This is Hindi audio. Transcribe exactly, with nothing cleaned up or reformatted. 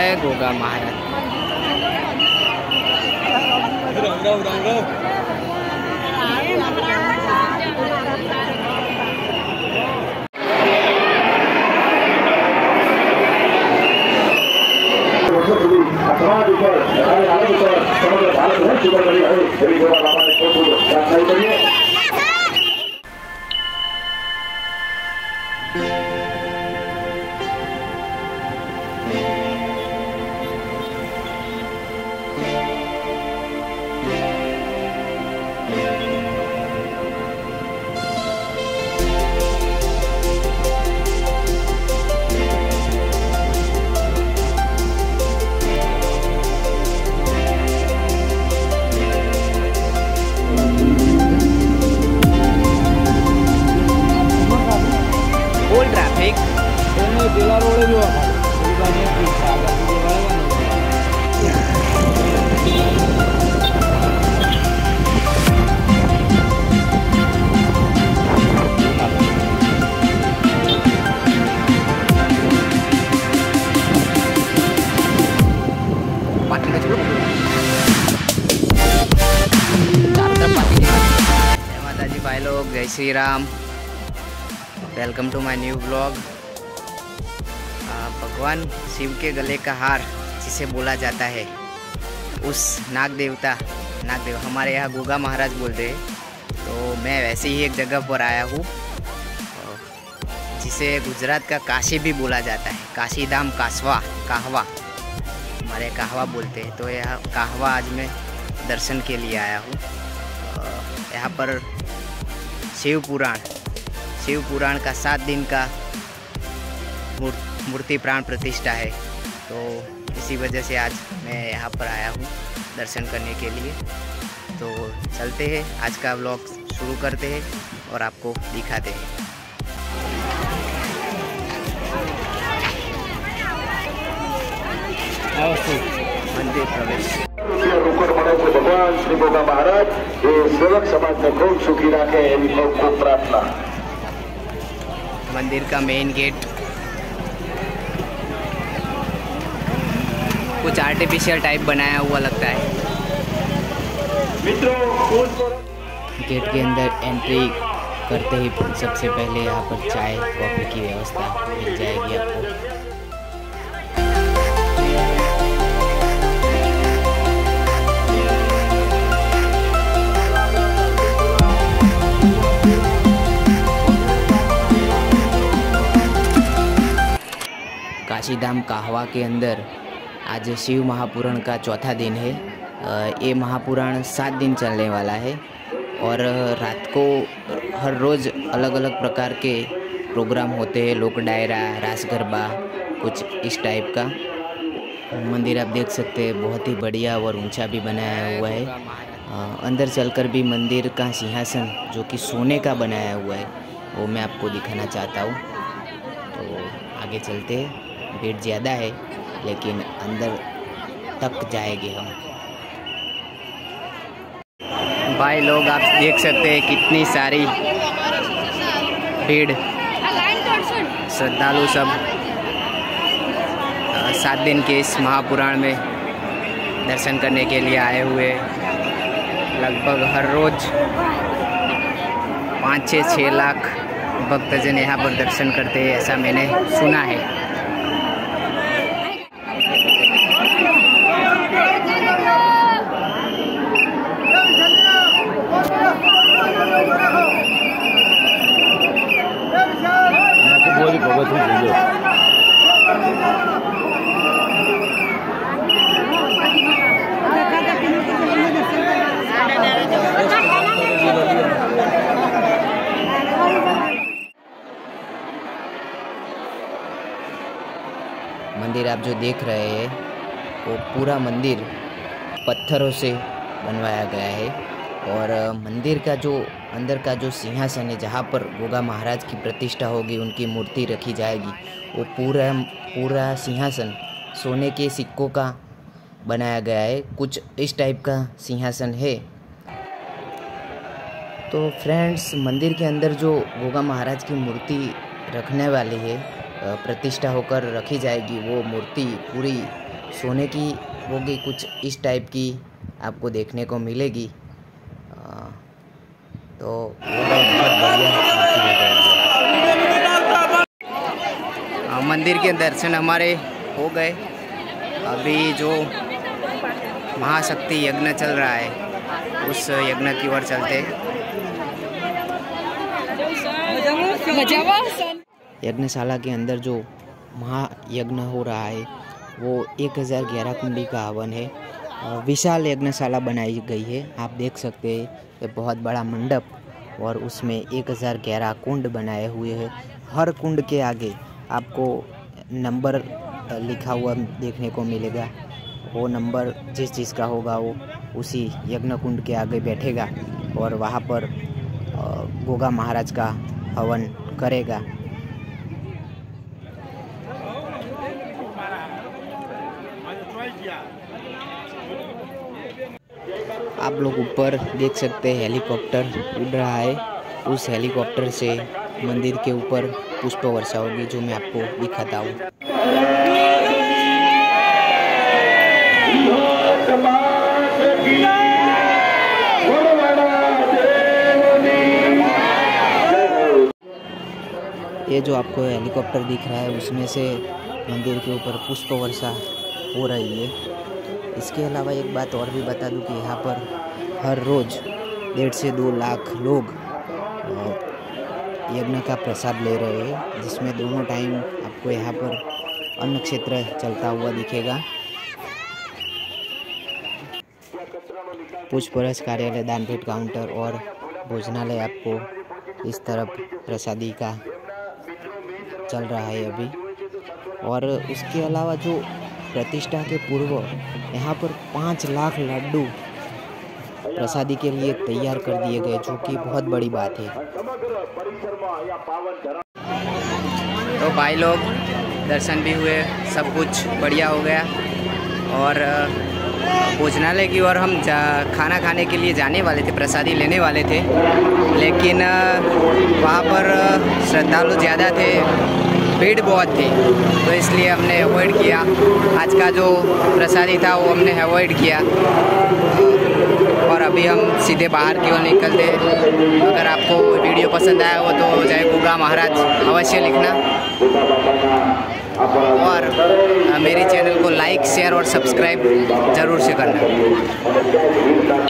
है गोगा महाराज। भाई लोग, जय Shri Ram. Welcome to my new blog. भगवान शिव के गले का हार जिसे बोला जाता है, उस नाग देवता नाग देव हमारे यहाँ गोगा महाराज बोलते हैं। तो मैं वैसे ही एक जगह पर आया हूँ जिसे गुजरात का काशी भी बोला जाता है। काशी धाम कासवा कहवा हमारे कहवा बोलते हैं। तो यहाँ कहवा आज मैं दर्शन के लिए आया हूँ। यहाँ पर शिव पुराण शिव पुराण का सात दिन का मूर्ति प्राण प्रतिष्ठा है। तो इसी वजह से आज मैं यहाँ पर आया हूँ दर्शन करने के लिए। तो चलते हैं, आज का व्लॉग शुरू करते हैं और आपको दिखाते हैं। मंदिर प्रवेश। भगवान श्री गोगा महाराज ये सेवक समाज में खूब सुखी रखे, को प्रार्थना। मंदिर का मेन गेट कुछ आर्टिफिशियल टाइप बनाया हुआ लगता है। गेट के अंदर एंट्री करते ही सबसे पहले यहाँ पर चाय कॉफ़ी की व्यवस्था मिल जाएगी आपको। काशीधाम कहवा के अंदर आज शिव महापुराण का चौथा दिन है। ये महापुराण सात दिन चलने वाला है और रात को हर रोज़ अलग अलग प्रकार के प्रोग्राम होते हैं। लोक डायरा, रास गरबा, कुछ इस टाइप का। मंदिर आप देख सकते हैं, बहुत ही बढ़िया और ऊंचा भी बनाया हुआ है। अंदर चलकर भी मंदिर का सिंहासन जो कि सोने का बनाया हुआ है वो मैं आपको दिखाना चाहता हूँ। तो आगे चलते हैं। भीड़ ज़्यादा है लेकिन अंदर तक जाएंगे हम। भाई लोग आप देख सकते हैं कितनी सारी भीड़, श्रद्धालु सब सात दिन के इस महापुराण में दर्शन करने के लिए आए हुए। लगभग हर रोज़ पाँच छः छः लाख भक्तजन यहाँ पर दर्शन करते हैं, ऐसा मैंने सुना है। मंदिर आप जो देख रहे हैं वो पूरा मंदिर पत्थरों से बनवाया गया है और मंदिर का जो अंदर का जो सिंहासन है जहाँ पर गोगा महाराज की प्रतिष्ठा होगी, उनकी मूर्ति रखी जाएगी, वो पूरा पूरा सिंहासन सोने के सिक्कों का बनाया गया है। कुछ इस टाइप का सिंहासन है। तो फ्रेंड्स, मंदिर के अंदर जो गोगा महाराज की मूर्ति रखने वाली है प्रतिष्ठा होकर रखी जाएगी। वो मूर्ति पूरी सोने की होगी, कुछ इस टाइप की आपको देखने को मिलेगी। तो वो बहुत बढ़िया मूर्ति। मंदिर के दर्शन हमारे हो गए। अभी जो महाशक्ति यज्ञ चल रहा है उस यज्ञ की ओर चलते। यज्ञशाला के अंदर जो महायज्ञ हो रहा है वो एक हज़ार ग्यारह कुंडी का हवन है। विशाल यज्ञशाला बनाई गई है, आप देख सकते हैं। ये बहुत बड़ा मंडप और उसमें एक हज़ार ग्यारह कुंड बनाए हुए हैं। हर कुंड के आगे आपको नंबर लिखा हुआ देखने को मिलेगा। वो नंबर जिस चीज़ का होगा वो उसी यज्ञ कुंड के आगे बैठेगा और वहाँ पर गोगा महाराज का हवन करेगा। आप लोग ऊपर देख सकते हैं हेलीकॉप्टर उड़ रहा है। उस हेलीकॉप्टर से मंदिर के ऊपर पुष्प वर्षा होगी, जो मैं आपको दिखाता हूँ। ये जो आपको हेलीकॉप्टर दिख रहा है उसमें से मंदिर के ऊपर पुष्प वर्षा हो रही है। इसके अलावा एक बात और भी बता दूं कि यहाँ पर हर रोज़ डेढ़ से दो लाख लोग यज्ञ का प्रसाद ले रहे हैं, जिसमें दोनों टाइम आपको यहाँ पर अन्न क्षेत्र चलता हुआ दिखेगा। पुष्परस कार्यालय, दानपेट काउंटर और भोजनालय आपको इस तरफ प्रसादी का चल रहा है अभी। और उसके अलावा जो प्रतिष्ठा के पूर्व यहाँ पर पाँच लाख लड्डू प्रसादी के लिए तैयार कर दिए गए, जो कि बहुत बड़ी बात है। तो भाई लोग दर्शन भी हुए, सब कुछ बढ़िया हो गया। और भोजनालय की ओर हम खाना खाने के लिए जाने वाले थे, प्रसादी लेने वाले थे, लेकिन वहाँ पर श्रद्धालु ज़्यादा थे, भीड़ बहुत थी, तो इसलिए हमने अवॉइड किया। आज का जो प्रसादी था वो हमने अवॉइड किया और अभी हम सीधे बाहर की ओर निकलते। अगर आपको वीडियो पसंद आया हो तो जय गोगा महाराज अवश्य लिखना और मेरे चैनल को लाइक, शेयर और सब्सक्राइब ज़रूर से करना।